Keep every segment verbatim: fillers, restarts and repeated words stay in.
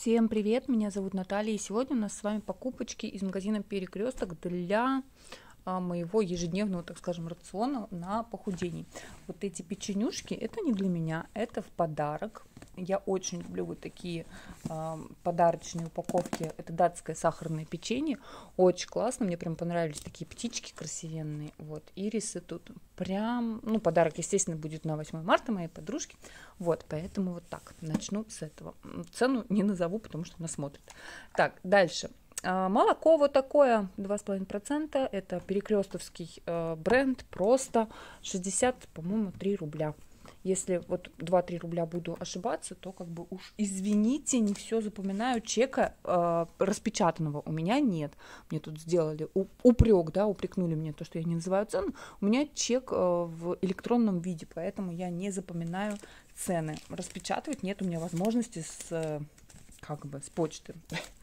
Всем привет, меня зовут Наталья, и сегодня у нас с вами покупочки из магазина Перекресток для а, моего ежедневного, так скажем, рациона на похудение. Вот эти печенюшки, это не для меня, это в подарок. Я очень люблю вот такие а, подарочные упаковки, это датское сахарное печенье, очень классно, мне прям понравились такие птички красивенные, вот, ирисы тут прям, ну, подарок, естественно, будет на восьмое марта моей подружки, вот, поэтому вот так, начну с этого. Цену не назову, потому что она смотрит. Так, дальше. Молоко вот такое, два с половиной процента, это перекрестовский э, бренд, просто шестьдесят, по-моему, три рубля. Если вот два-три рубля буду ошибаться, то как бы уж извините, не все запоминаю, чека э, распечатанного у меня нет. Мне тут сделали упрек, да, упрекнули мне то, что я не называю цену. У меня чек э, в электронном виде, поэтому я не запоминаю цены. Распечатывать нет у меня возможности с, э, как бы, с почты.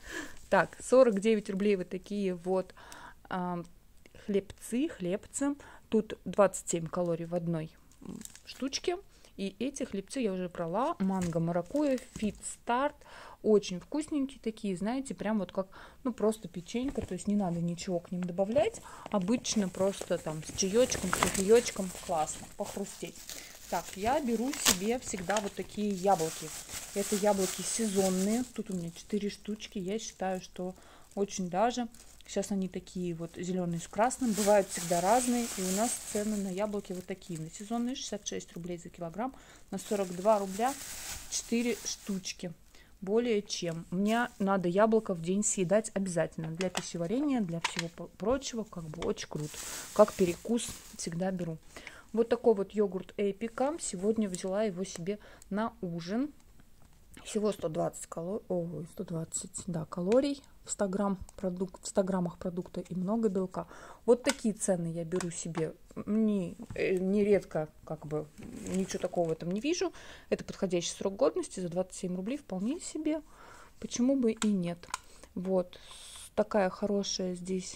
Так, сорок девять рублей вот такие вот э, хлебцы, хлебцы. Тут двадцать семь калорий в одной штучке. И эти хлебцы я уже брала. Манго, маракуйя, Fit Start. Очень вкусненькие такие, знаете, прям вот как, ну, просто печенька. То есть не надо ничего к ним добавлять. Обычно просто там с чаечком, с кофеечком. Классно, похрустеть. Так, я беру себе всегда вот такие яблоки. Это яблоки сезонные. Тут у меня четыре штучки. Я считаю, что очень даже. Сейчас они такие вот зеленые с красным. Бывают всегда разные. И у нас цены на яблоки вот такие. На сезонные шестьдесят шесть рублей за килограмм. На сорок два рубля четыре штучки. Более чем. Мне надо яблоко в день съедать обязательно. Для пищеварения, для всего прочего. Как бы очень круто. Как перекус всегда беру. Вот такой вот йогурт Эпика. Сегодня взяла его себе на ужин. Всего сто двадцать калорий, ой, сто двадцать, да, калорий в ста грамм продукт, в ста граммах продукта и много белка. Вот такие цены я беру себе. Не, не редко, как бы, ничего такого в этом не вижу. Это подходящий срок годности, за двадцать семь рублей вполне себе. Почему бы и нет. Вот, такая хорошая здесь,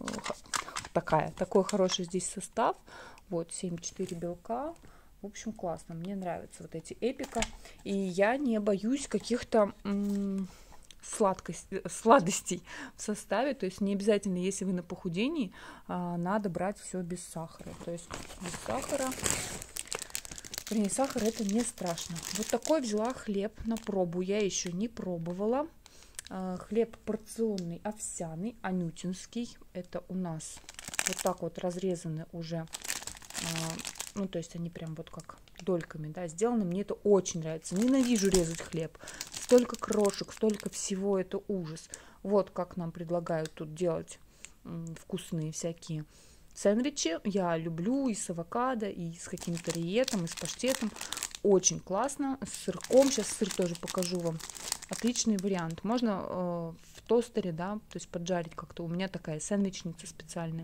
такая, такой хороший здесь состав. Вот, семь и четыре белка. В общем, классно. Мне нравятся вот эти Эпика. И я не боюсь каких-то сладостей в составе. То есть не обязательно, если вы на похудении, надо брать все без сахара. То есть без сахара. Вернее, сахар это не страшно. Вот такой взяла хлеб на пробу. Я еще не пробовала. Хлеб порционный, овсяный, анютинский. Это у нас вот так вот разрезаны уже. Ну, то есть они прям вот как дольками, да, сделаны. Мне это очень нравится. Ненавижу резать хлеб. Столько крошек, столько всего, это ужас. Вот как нам предлагают тут делать м, вкусные всякие сэндвичи. Я люблю и с авокадо, и с каким-то риетом, и с паштетом. Очень классно. С сырком. Сейчас сыр тоже покажу вам. Отличный вариант. Можно э, в тостере, да, то есть поджарить как-то. У меня такая сэндвичница специальная.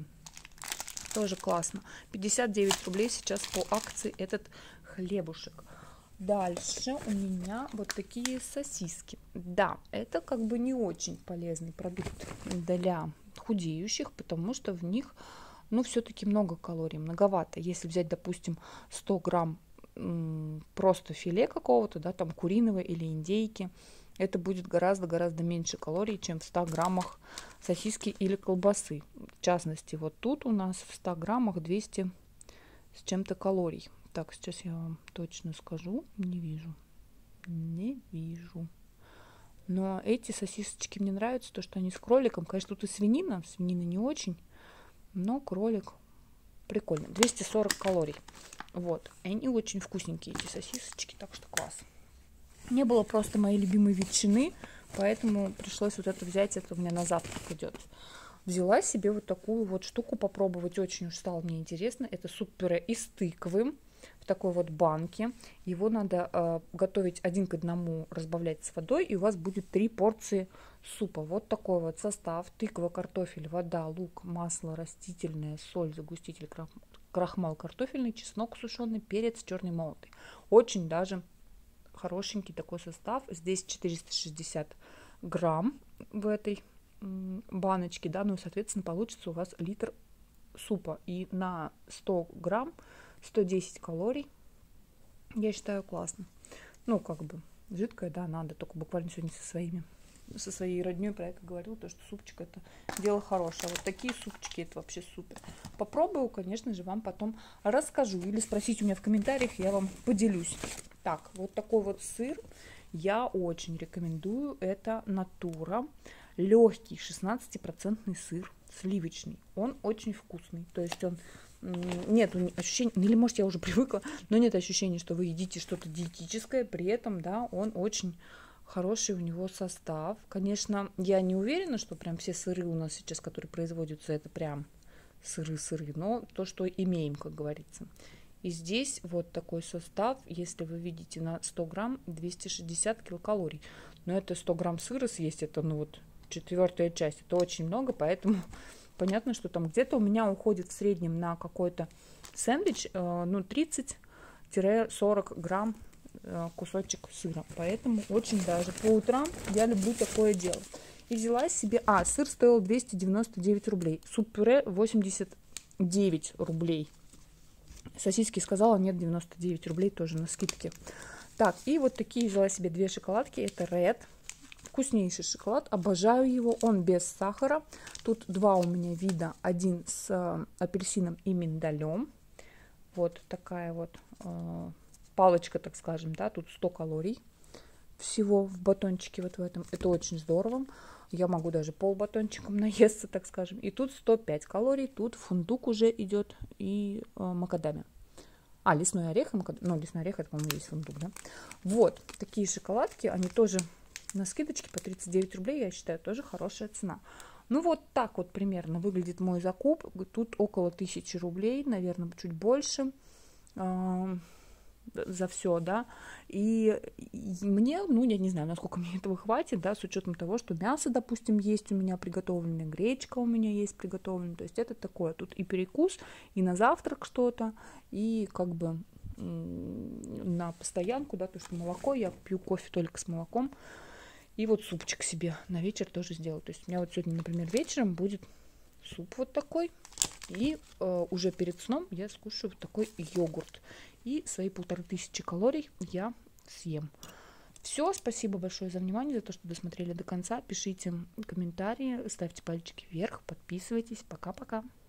Тоже классно. пятьдесят девять рублей сейчас по акции этот хлебушек. Дальше у меня вот такие сосиски. Да, это как бы не очень полезный продукт для худеющих, потому что в них, ну, все-таки много калорий, многовато. Если взять, допустим, сто грамм м, просто филе какого-то, да, там куриного или индейки, это будет гораздо-гораздо меньше калорий, чем в ста граммах сосиски или колбасы. В частности, вот тут у нас в ста граммах двести с чем-то калорий. Так, сейчас я вам точно скажу. Не вижу. Не вижу. Но эти сосисочки мне нравятся, то, что они с кроликом. Конечно, тут и свинина. Свинина не очень, но кролик прикольно. двести сорок калорий. Вот. Они очень вкусненькие, эти сосисочки, так что класс. Не было просто моей любимой ветчины, поэтому пришлось вот это взять, это у меня на завтрак идет. Взяла себе вот такую вот штуку попробовать, очень уж стало мне интересно. Это суп-пюре из тыквы в такой вот банке. Его надо э, готовить один к одному, разбавлять с водой, и у вас будет три порции супа. Вот такой вот состав: тыква, картофель, вода, лук, масло растительное, соль, загуститель, крахмал картофельный, чеснок сушеный, перец черный молотый. Очень даже хорошенький такой состав. Здесь четыреста шестьдесят грамм в этой баночке, да, ну, соответственно, получится у вас литр супа. И на сто грамм сто десять калорий. Я считаю, классно. Ну, как бы, Жидкое, да, надо, только буквально сегодня со своими, со своей родней про это говорил, то, что супчик это дело хорошее. Вот такие супчики, это вообще супер. Попробую, конечно же, вам потом расскажу. Или спросите у меня в комментариях, я вам поделюсь. Так, вот такой вот сыр я очень рекомендую. Это Натура. Легкий шестнадцатипроцентный сыр, сливочный. Он очень вкусный. То есть он нет ощущения, или может я уже привыкла, но нет ощущения, что вы едите что-то диетическое, при этом, да, он очень хороший у него состав. Конечно, я не уверена, что прям все сыры у нас сейчас, которые производятся, это прям сыры-сыры, но то, что имеем, как говорится. И здесь вот такой состав, если вы видите, на сто грамм двести шестьдесят килокалорий. Но это сто грамм сыра съесть, это ну вот четвертая часть, это очень много, поэтому понятно, что там где-то у меня уходит в среднем на какой-то сэндвич э, ну тридцать-сорок грамм э, кусочек сыра. Поэтому очень даже по утрам я люблю такое дело. И взяла себе... А, сыр стоил двести девяносто девять рублей. Суп-пюре восемьдесят девять рублей. Сосиски сказала, нет, девяносто девять рублей тоже на скидке. Так, и вот такие взяла себе две шоколадки. Это Red. Вкуснейший шоколад, обожаю его, он без сахара. Тут два у меня вида, один с э, апельсином и миндалем. Вот такая вот э, палочка, так скажем, да, тут сто калорий всего в батончике вот в этом. Это очень здорово. Я могу даже пол батончиком наесться, так скажем. И тут сто пять калорий, тут фундук уже идет и э, макадамия. А, лесной орех, ну, лесной орех, это, по-моему, есть фундук, да. Вот, такие шоколадки, они тоже... На скидочке по тридцать девять рублей, я считаю, тоже хорошая цена. Ну, вот так вот примерно выглядит мой закуп. Тут около тысячи рублей, наверное, чуть больше э, за все, да. И, и мне, ну, я не знаю, насколько мне этого хватит, да, с учетом того, что мясо, допустим, есть у меня приготовленное, гречка у меня есть приготовленная. То есть это такое, тут и перекус, и на завтрак что-то, и как бы на постоянку, да, то есть молоко, я пью кофе только с молоком. И вот супчик себе на вечер тоже сделаю. То есть у меня вот сегодня, например, вечером будет суп вот такой. И э, уже перед сном я скушаю вот такой йогурт. И свои полторы тысячи калорий я съем. Все, спасибо большое за внимание, за то, что досмотрели до конца. Пишите комментарии, ставьте пальчики вверх, подписывайтесь. Пока-пока.